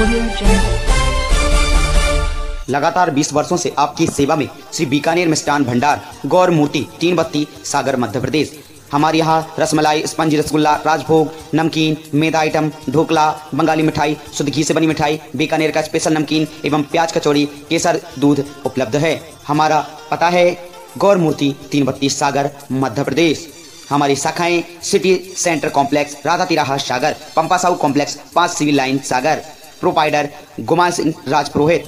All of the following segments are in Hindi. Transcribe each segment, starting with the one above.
लगातार 20 वर्षों से आपकी सेवा में श्री बीकानेर मिष्ठान भंडार गौर मूर्ति 3 बत्ती सागर मध्य प्रदेश। हमारे यहाँ रसमलाई, स्पंजी रसगुल्ला, राजभोग, नमकीन, मैदा आइटम, ढोकला, बंगाली मिठाई, शुद्ध घी से बनी मिठाई, बीकानेर का स्पेशल नमकीन एवं प्याज कचौड़ी, केसर दूध उपलब्ध है। हमारा पता है गौर मूर्ति 3 बत्ती सागर मध्य प्रदेश। हमारी शाखाएं सिटी सेंटर कॉम्प्लेक्स, राधा तिराहा Sagar, Pampa Sahu complex, 5 civil line Sagar. Proprietor Guman Singh Rajpurohit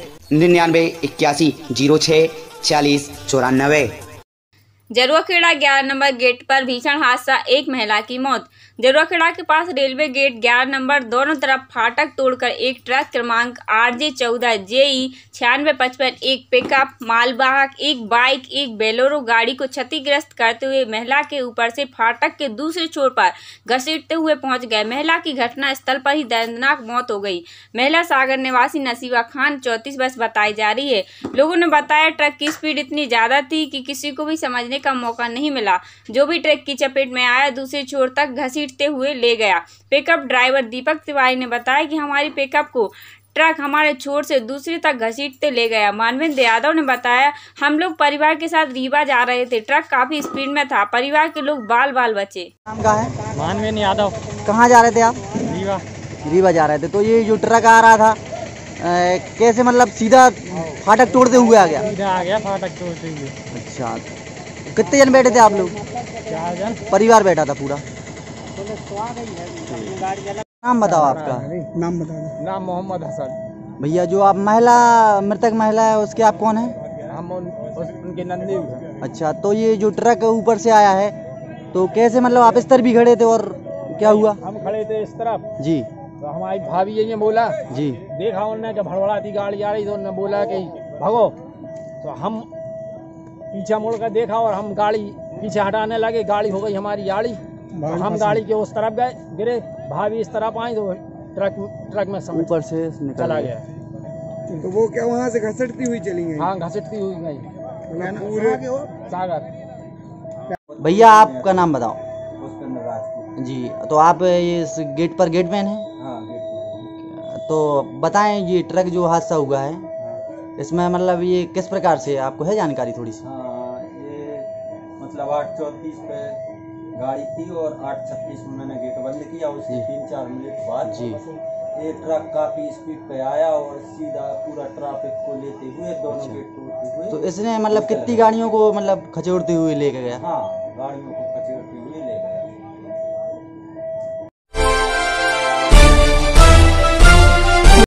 9981064094। Jaruakheda 11 number gate पर भीषण हादसा, एक महिला की मौत। जरुआखेड़ा के पास रेलवे गेट 11 नंबर दोनों तरफ फाटक तोड़कर एक ट्रक क्रमांक RJ14 JE 9655 एक पिकअप मालवाहक, एक बाइक, एक बेलोरो गाड़ी को क्षतिग्रस्त करते हुए महिला के ऊपर से फाटक के दूसरे छोर पर घसीटते हुए पहुंच गए। महिला की घटना स्थल पर ही दर्दनाक मौत हो गई। महिला सागर निवासी नसीबा खान 34 वर्ष बताई जा रही है। लोगों ने बताया ट्रक की स्पीड इतनी ज्यादा थी कि किसी को भी समझने का मौका नहीं मिला। जो भी ट्रक की चपेट में आया दूसरे छोर तक घसीटते हुए ले गया। पिकअप ड्राइवर दीपक तिवारी ने बताया कि हमारी पिकअप को ट्रक हमारे छोर से दूसरी तक घसीटते ले गया। मानवेंद्र यादव ने बताया, हम लोग परिवार के साथ रीवा जा रहे थे। ट्रक काफी स्पीड में था। परिवार के लोग बाल बाल बचे। नाम क्या है? मानवेंद्र यादव। कहाँ जा रहे थे आप? रीवा। रीवा जा रहे थे। तो ये जो ट्रक आ रहा था कैसे मतलब सीधा फाटक तोड़ते हुए आ गया? सीधा आ गया फाटक तोड़ते हुए। अच्छा, कितने जन बैठे थे आप लोग? 4 जन परिवार बैठा था पूरा। नाम बताओ आपका। नाम मोहम्मद हसन। भैया जो आप मृतक महिला है उसके आप कौन है? हम उनके नंदी हैं। अच्छा, तो ये जो ट्रक ऊपर से आया है तो कैसे मतलब आप इस तरफ भी खड़े थे और क्या हुआ? हम खड़े थे इस तरफ जी, तो हमारी भाभी ये बोला जी, देखा उनने जब हड़बड़ाती गाड़ी आ रही तो उन्होंने बोला कि भागो। तो हम पीछे मुड़ कर देखा और हम गाड़ी पीछे हटाने लगे। गाड़ी हो गई हमारी आड़ी। हम गाड़ी के उस तरफ गए, गिरे। भाभी इस तरफ आई तो ट्रक में ऊपर से चला गया। तो वो क्या वहाँ से घसटती हुई चली गई? हाँ, घसटती हुई गई। पूरे सागर। भैया आपका नाम बताओ। जी, तो आप इस गेट पर गेटमैन हैं? हाँ, तो बताएं ये ट्रक जो हादसा हुआ है इसमें मतलब ये किस प्रकार से आपको है जानकारी थोड़ी सी? हाँ, ये मतलब 8:34 पे गाड़ी थी और 8:36 में मैंने गेट बंद किया। उसके 3-4 मिनट बाद जी ये ट्रक काफी स्पीड पे आया और सीधा पूरा ट्रैफिक को लेते हुए दोनों गेट तोड़ते हुए। तो इसने मतलब कितनी गाड़ियों को मतलब खचोड़ते हुए लेके गया? हाँ, गाड़ियों को